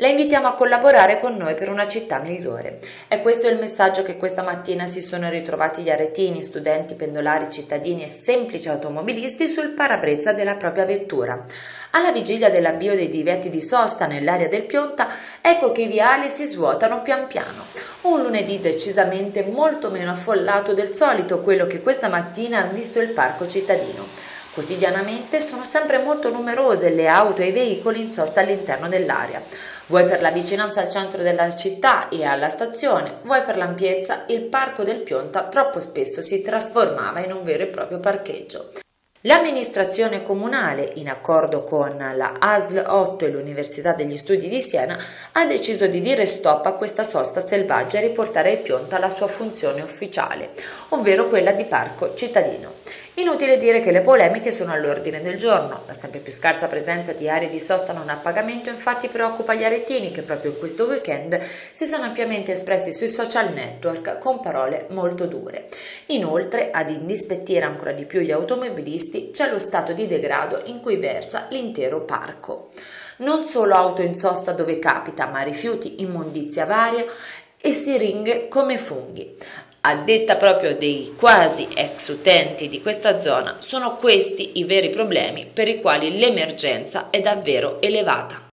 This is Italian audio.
La invitiamo a collaborare con noi per una città migliore. E questo è il messaggio che questa mattina si sono ritrovati gli aretini, studenti, pendolari, cittadini e semplici automobilisti sul parabrezza della propria vettura. Alla vigilia dell'avvio dei divieti di sosta nell'area del Pionta, ecco che i viali si svuotano pian piano. Un lunedì decisamente molto meno affollato del solito, quello che questa mattina ha visto il parco cittadino. Quotidianamente sono sempre molto numerose le auto e i veicoli in sosta all'interno dell'area. Vuoi per la vicinanza al centro della città e alla stazione, vuoi per l'ampiezza, il parco del Pionta troppo spesso si trasformava in un vero e proprio parcheggio. L'amministrazione comunale, in accordo con la ASL 8 e l'Università degli Studi di Siena, ha deciso di dire stop a questa sosta selvaggia e riportare il Pionta alla sua funzione ufficiale, ovvero quella di parco cittadino. Inutile dire che le polemiche sono all'ordine del giorno. La sempre più scarsa presenza di aree di sosta non a pagamento infatti preoccupa gli aretini che proprio in questo weekend si sono ampiamente espressi sui social network con parole molto dure. Inoltre, ad indispettire ancora di più gli automobilisti, c'è lo stato di degrado in cui versa l'intero parco. Non solo auto in sosta dove capita, ma rifiuti, immondizia varia e siringhe come funghi. A detta proprio dei quasi ex utenti di questa zona, sono questi i veri problemi per i quali l'emergenza è davvero elevata.